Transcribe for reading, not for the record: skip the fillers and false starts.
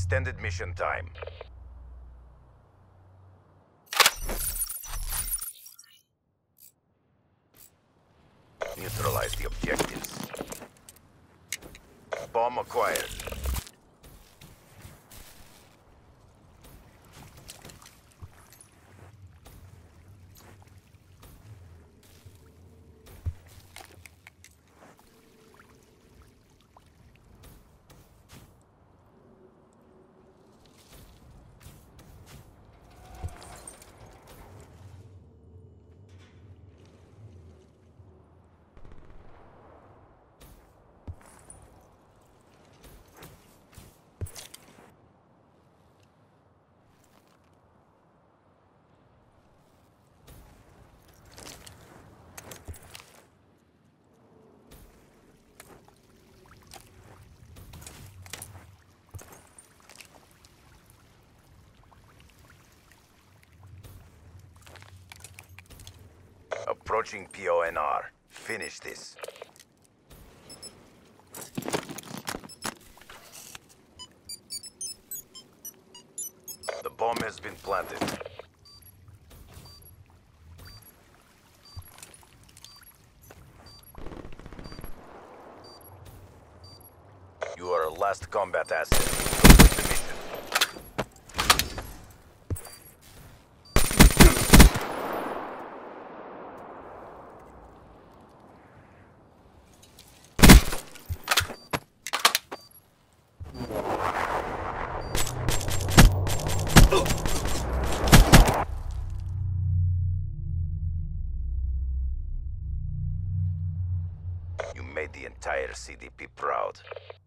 extended mission time. Neutralize the objectives. Bomb acquired. Approaching PONR. Finish this. The bomb has been planted. You are a last combat asset. Complete the mission. You made the entire CDP proud.